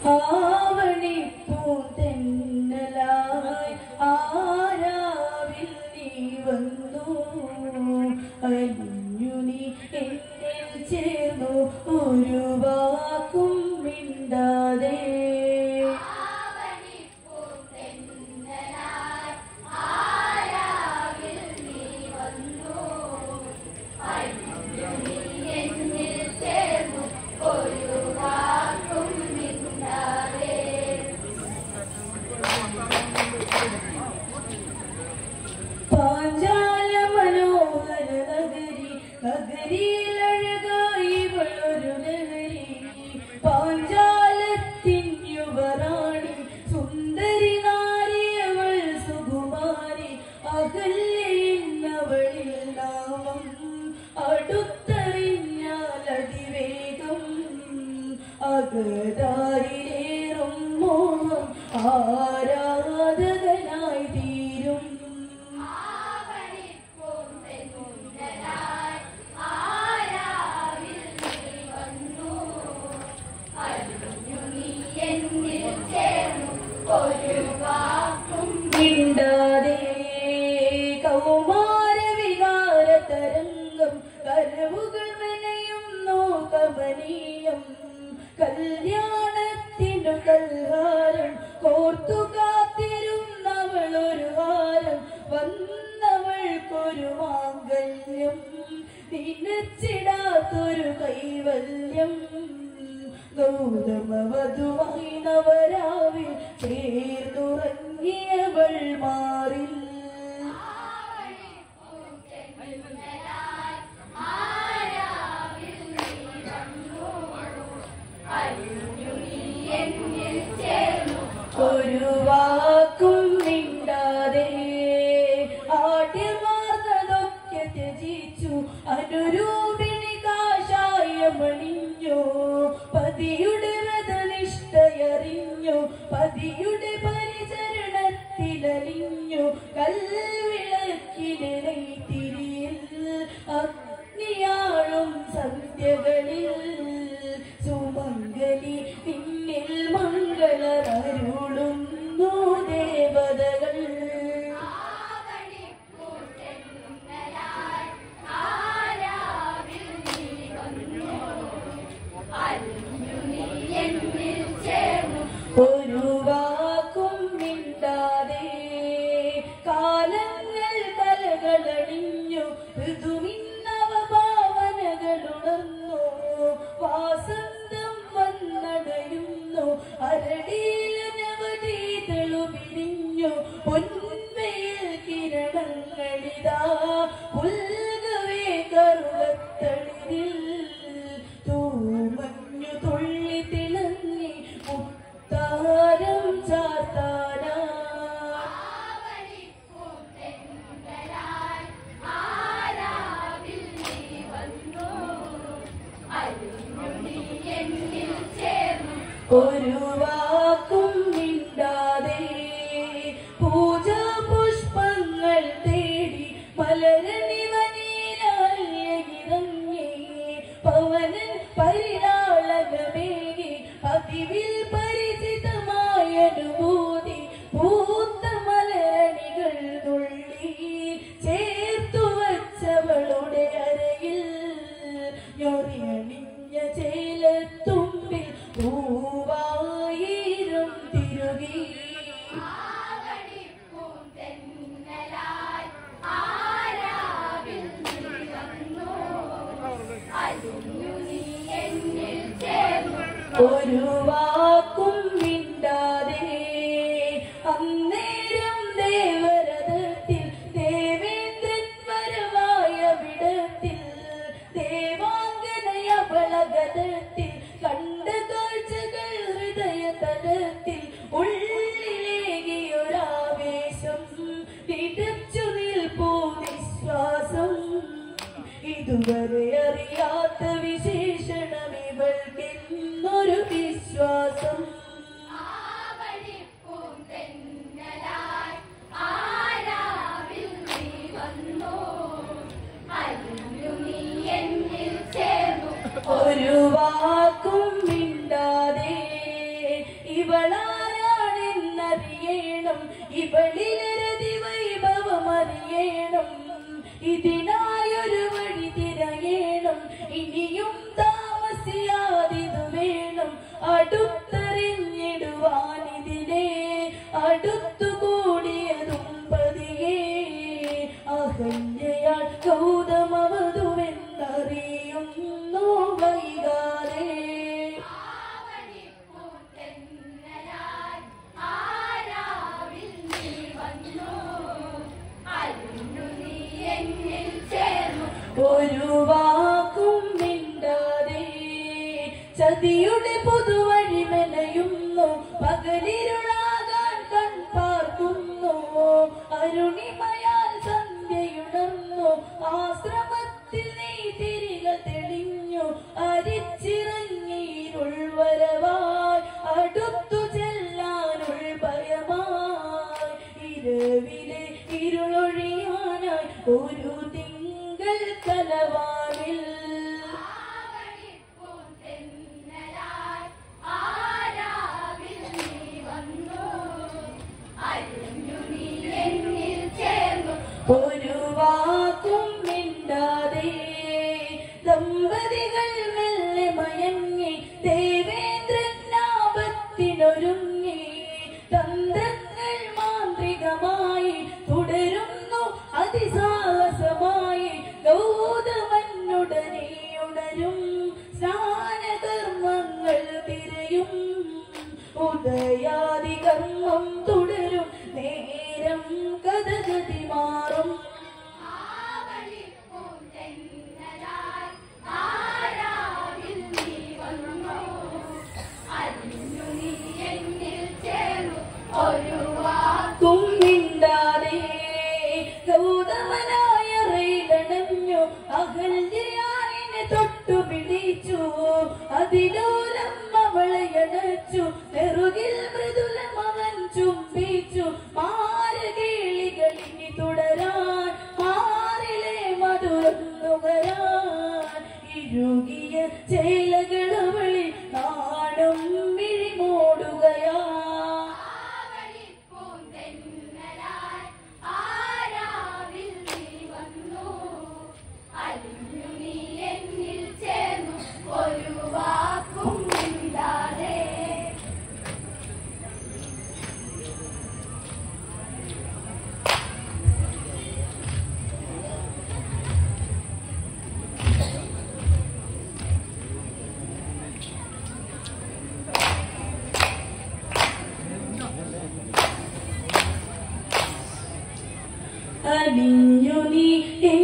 ആവണിപ്പൂന്തെന്നലായി ആരാവിൽ നീ വന്നു അലിഞ്ഞു നീ എന്നിൽ ചേർന്നു ഒരു വാക്കും മിണ്ടാതെ നഗരിയിലഴകായി വളരു ലഹരി പാഞ്ചാലത്തിൻ യുവറാണി സുന്ദരി നാരിയവൾ സുകുമാരി അകല്യവളിൽ നാമം അടുത്തറിഞ്ഞാൽ അതിവേഗം അകതാരിലേറും മോഹം ആരാധകനായി തീരും മിണ്ടാതെ കൗമാര വികാര തരംഗം കരവുകൾ മെനയുന്നു കമനീയം കല്യാണത്തിനു കൽഹാരം കോർത്തു കാത്തിരുന്നവളൊരു ഹാരം വന്നവൾക്കൊരു മാംഗല്യം നിനച്ചിടാത്തൊരു കൈവല്യം ഗൗതമവധുവായി നവരാവിൽ ചേർന്നുറങ്ങിയവൾ മാറിൽ ഒരു വാക്കും മിണ്ടാതെ ആട്യമാർന്നതൊക്കെ ത്യജിച്ചു അനുരൂപിണി കാഷായമണിഞ്ഞു പതിയുടെ വ്രതനിഷ്ഠയറിഞ്ഞു പതിയുടെ പരിചരണത്തിലലിഞ്ഞു കൽവിളക്കിലെ തിരിയിൽ അഗ്നിയാളും സന്ധ്യകളിൽ സുമംഗലി പിന്നിൽ മംഗളമരുളുന്നു ദേവതകൾ ഒരു വാക്കും മിണ്ടാതെ കാലങ്ങൾ കലകളടിഞ്ഞു ഋതുമിന്നവ ഭാവനകളുണർന്നു വാസന്തം വന്നടയുന്നു അരടിയിലനവധി തെളുപിരിഞ്ഞു പൊൻവെയിൽ കിരണങ്ങളിതാ പുൽകവേ കറുകത്തളിരിൽ തൂമഞ്ഞു തുള്ളി തിളങ്ങി മുത്താരം ചാത്താനാ ഒരു വാക്കും മിണ്ടാതെ പൂജാ പുഷ്പങ്ങൾ തേടി മലരണിവനിയിറങ്ങി പവനൻ പരിലാളകമേകി പതിവിൽ പരിചിതമായ അനുഭൂതി പൂത്ത മലരണികൾ നുള്ളി ചേർത്തു വച്ചവളുടെ അരയിൽ ഞൊറിയണിഞ്ഞ ചേലത്തുമ്പിൽ പൂവായിരം തിരുകി ഒരു വാക്കും മിണ്ടാതെ അന്നേരം ദേവരഥത്തിൽ ദേവേന്ദ്രൻ വരവായ വിടത്തിൽ ദേവാംഗനയ വളഗതത്തിൽ കണ്ട കാഴ്ചകൾ ഹൃദയതലത്തിൽ ഉള്ളിലേകിയൊരാവേശം തിടച്ചു നിൽപ്പൂ നിശ്വാസം ഇതുവരെ അറിയാത്ത വിശേഷണം ഇവൾക്കെന്നൊരു വിശ്വാസം ഒരു വാക്കും മിണ്ടാതെ ഇവളാരാണെന്നറിയണം, ഇവളിലരതി വൈഭവം അറിയണം. ഇതിനായൊരു വഴി തിരയണം, ഇനിയും താമസിയാതിതു വേണം. അടുത്തറിഞ്ഞിടുവാനിതിനെ അടുത്തുകൂടിയതും പതിയെ. അഹല്യയാൾ ഗൗതമവധുവെന്നറിയുന്നു വൈകാതെ. ഒരു വാക്കും മിണ്ടാതെ ചതിയുടെ പുതുവഴി മെനയുന്നു, പകലിരുളാകാൻ കൺപാർക്കുന്നു. അരുണിമയാൽ സന്ധ്യയുണർന്നു, ആശ്രമത്തിൽ നെയ്തിരികൾ തെളിഞ്ഞു. അരിച്ചിറങ്ങിയിരുൾ വരവായി, അടുത്തു ചെല്ലാനുൾ ഭയമായി. ഇരവിലെ ഇരുളൊഴിയാനായി ഒരു തിങ്കൾ കലവാനിൽ. ഒരു വാക്കും മിണ്ടാതെ ദമ്പതികൾ മെല്ലെ മയങ്ങി, ദേവേന്ദ്രൻ ലാഭത്തിനൊരുങ്ങി. തന്ത്രങ്ങൾ മാന്ത്രികമായി തുടരുന്നു അതിസാഹസമായി. ഗൗതമനുടനെ ഉണരും, സ്നാനകർമ്മങ്ങൾ തിരയും. ഉദയാദി കർമ്മം തുടരും, നേരം കഥഗതി മാറും. കുമ്മിണ്ടാതെ ഗൗതമനായ റെയിലണഞ്ഞു, അഹല്യയായിനെ തൊട്ടു പിടിച്ചു. അതിലോലം അവളെ അണച്ചു, നെറുകിൽ മൃദുലം അവൻ ചുംബിച്ചു. മാരകേളികളിനി തുടരാൻ, മാറിലെ മധുരം നുകരാൻ. ഇഴുകിയ ചേലകളവളിൽ നാടും വിഴിമോടുകയാ. അലിഞ്ഞു നീ